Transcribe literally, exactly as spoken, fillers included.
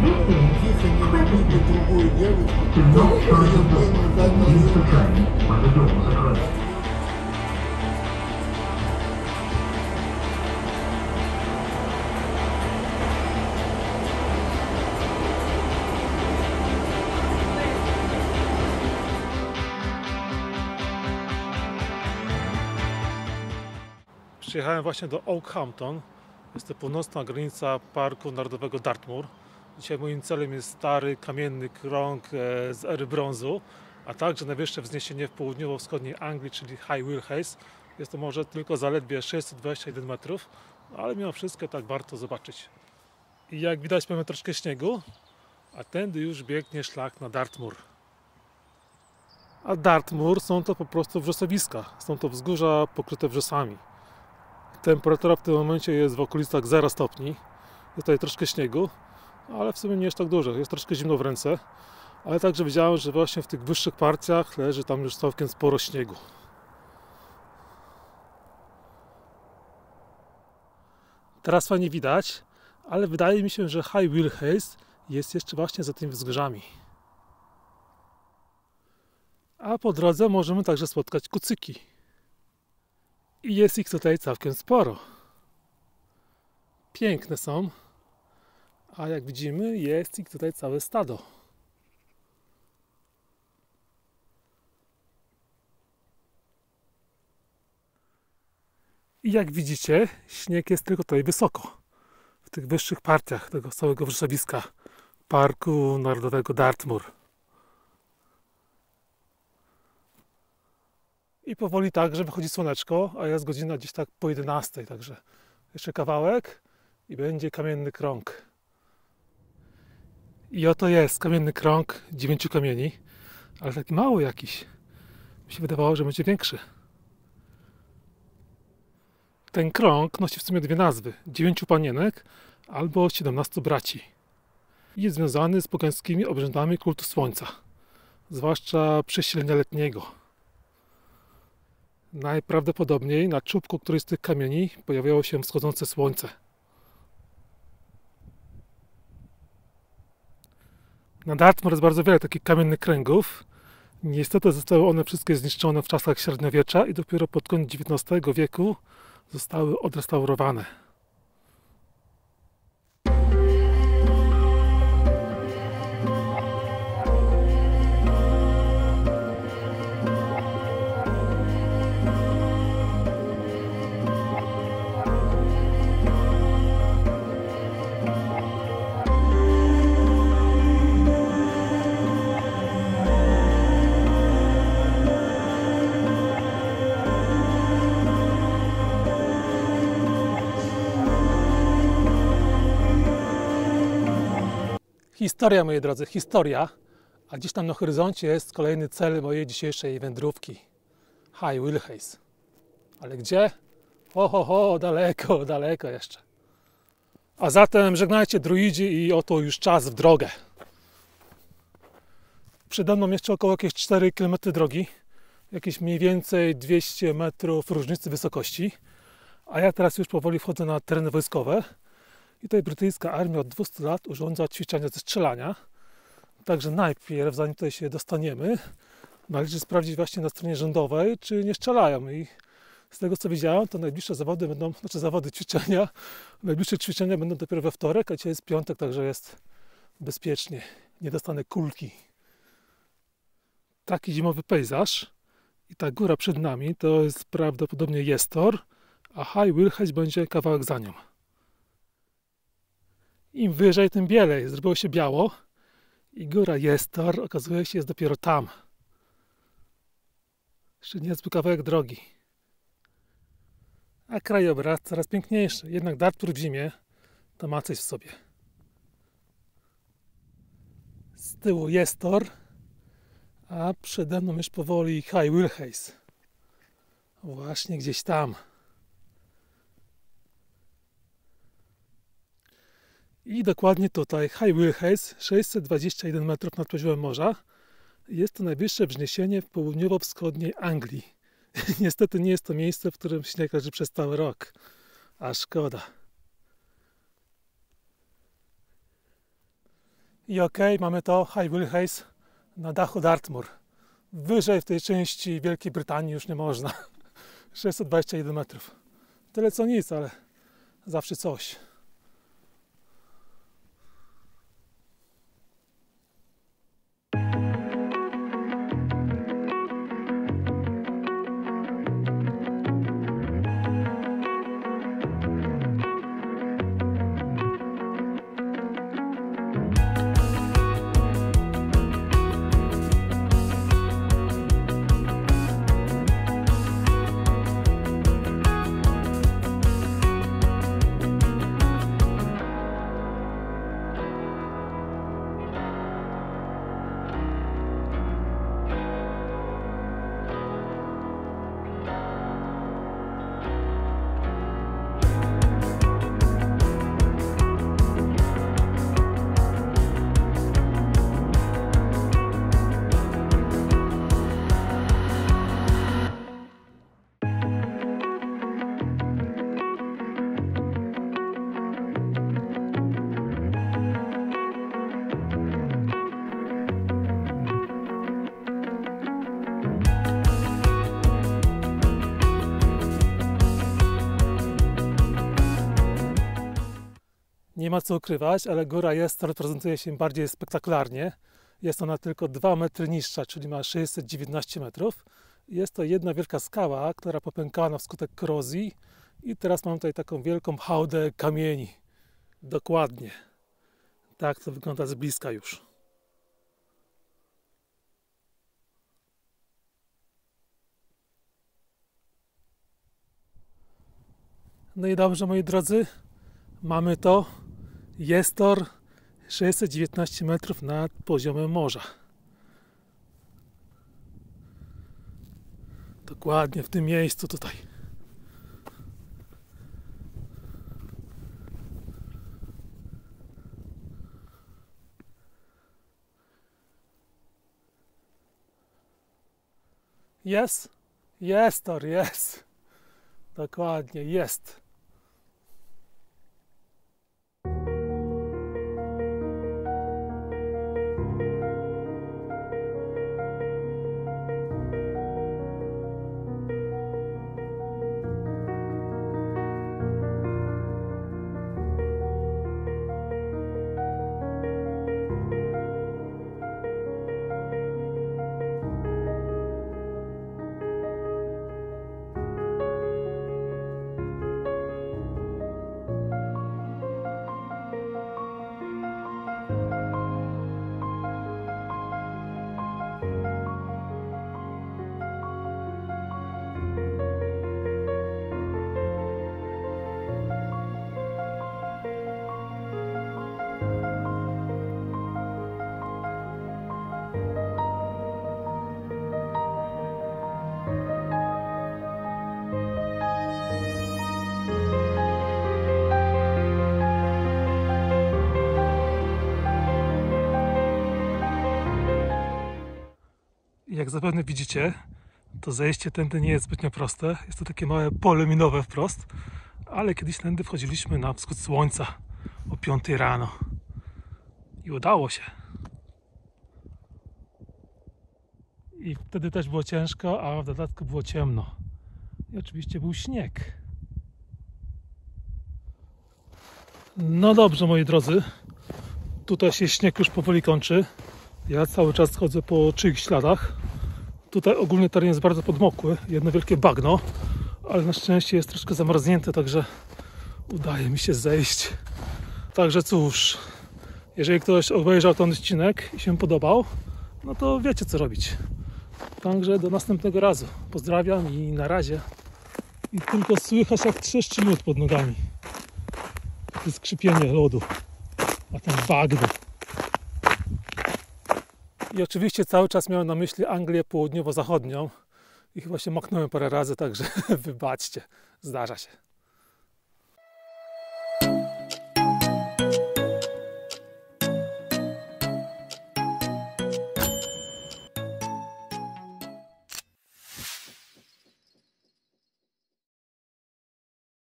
другую девочку, Przyjechałem właśnie do Oakhampton. Jest to północna granica Parku Narodowego Dartmoor. Dzisiaj moim celem jest stary kamienny krąg z ery brązu, a także najwyższe wzniesienie w południowo-wschodniej Anglii, czyli High Wyl Haze. Jest to może tylko zaledwie sześćset dwadzieścia jeden metrów, ale mimo wszystko tak warto zobaczyć. I jak widać, mamy troszkę śniegu, a tędy już biegnie szlak na Dartmoor. A Dartmoor są to po prostu wrzosowiska. Są to wzgórza pokryte wrzosami. Temperatura w tym momencie jest w okolicach zera stopni. Jest tutaj troszkę śniegu, ale w sumie nie jest tak dużo. Jest troszkę zimno w ręce, ale także widziałem, że właśnie w tych wyższych partiach leży tam już całkiem sporo śniegu. Teraz fajnie widać, ale wydaje mi się, że High Wyl Haze jest jeszcze właśnie za tymi wzgórzami. A po drodze możemy także spotkać kucyki. I jest ich tutaj całkiem sporo. Piękne są, a jak widzimy, jest ich tutaj całe stado. I jak widzicie, śnieg jest tylko tutaj wysoko, w tych wyższych partiach tego całego wrzosowiska Parku Narodowego Dartmoor. I powoli także wychodzi słoneczko, a jest godzina gdzieś tak po jedenastej, także jeszcze kawałek i będzie kamienny krąg. I oto jest kamienny krąg dziewięciu kamieni, ale taki mały jakiś. Mi się wydawało, że będzie większy. Ten krąg nosi w sumie dwie nazwy. Dziewięciu panienek albo siedemnastu braci. I jest związany z pogańskimi obrzędami kultu słońca, zwłaszcza przesilenia letniego. Najprawdopodobniej na czubku którejś z tych kamieni pojawiało się wschodzące słońce. Na Dartmoor jest bardzo wiele takich kamiennych kręgów. Niestety zostały one wszystkie zniszczone w czasach średniowiecza i dopiero pod koniec dziewiętnastego wieku zostały odrestaurowane. Historia, moi drodzy, historia, a gdzieś tam na horyzoncie jest kolejny cel mojej dzisiejszej wędrówki. High Wyl Haze. Ale gdzie? Ho, ho, ho, daleko, daleko jeszcze. A zatem żegnajcie druidzi i oto już czas w drogę. Przede mną jeszcze około jakieś cztery kilometry drogi, jakieś mniej więcej dwieście metrów różnicy wysokości, a ja teraz już powoli wchodzę na tereny wojskowe. I tutaj brytyjska armia od dwustu lat urządza ćwiczenia ze strzelania. Także najpierw, zanim tutaj się dostaniemy, należy sprawdzić właśnie na stronie rządowej, czy nie strzelają. I z tego co widziałem, to najbliższe zawody będą, znaczy zawody, ćwiczenia, najbliższe ćwiczenia będą dopiero we wtorek, a dzisiaj jest piątek, także jest bezpiecznie. Nie dostanę kulki. Taki zimowy pejzaż i ta góra przed nami to jest prawdopodobnie Jestor, a High Wyl Haze będzie kawałek za nią. Im wyżej, tym bielej. Zrobiło się biało i góra Jestor okazuje się jest dopiero tam. Jeszcze niezły kawałek drogi. A krajobraz coraz piękniejszy. Jednak Dartmoor w zimie to ma coś w sobie. Z tyłu Jestor, a przede mną już powoli High Wyl Haze. Właśnie gdzieś tam. I dokładnie tutaj High Wyl Haze, sześćset dwadzieścia jeden metrów nad poziomem morza. Jest to najwyższe wzniesienie w południowo-wschodniej Anglii. Niestety nie jest to miejsce, w którym śnieg leży przez cały rok. A szkoda. I okej, mamy to High Wheel Haze na dachu Dartmoor. Wyżej w tej części Wielkiej Brytanii już nie można. sześćset dwadzieścia jeden metrów. Tyle co nic, ale zawsze coś. Nie ma co ukrywać, ale góra Jestor prezentuje się bardziej spektakularnie. Jest ona tylko dwa metry niższa, czyli ma sześćset dziewiętnaście metrów. Jest to jedna wielka skała, która popękała wskutek korozji. I teraz mam tutaj taką wielką hałdę kamieni. Dokładnie. Tak to wygląda z bliska już. No i dobrze, moi drodzy, mamy to. Jestor sześćset dziewiętnaście metrów nad poziomem morza. Dokładnie w tym miejscu tutaj. Jest? Jestor, jest. Dokładnie, jest. Jak zapewne widzicie, to zejście tędy nie jest zbytnio proste. Jest to takie małe pole minowe wprost, ale kiedyś tędy wchodziliśmy na wschód słońca o piątej rano i udało się. I wtedy też było ciężko, a w dodatku było ciemno. I oczywiście był śnieg. No dobrze, moi drodzy, tutaj się śnieg już powoli kończy. Ja cały czas chodzę po czyichś śladach. Tutaj ogólnie teren jest bardzo podmokły, jedno wielkie bagno, ale na szczęście jest troszkę zamarznięte, także udaje mi się zejść. Także cóż, jeżeli ktoś obejrzał ten odcinek i się podobał, no to wiecie co robić. Także do następnego razu. Pozdrawiam i na razie. I tylko słychać jak trzeszczy lód pod nogami. To skrzypienie lodu, a ten bagno. I oczywiście cały czas miałem na myśli Anglię południowo-zachodnią i chyba się maknąłem parę razy, także wybaczcie, zdarza się.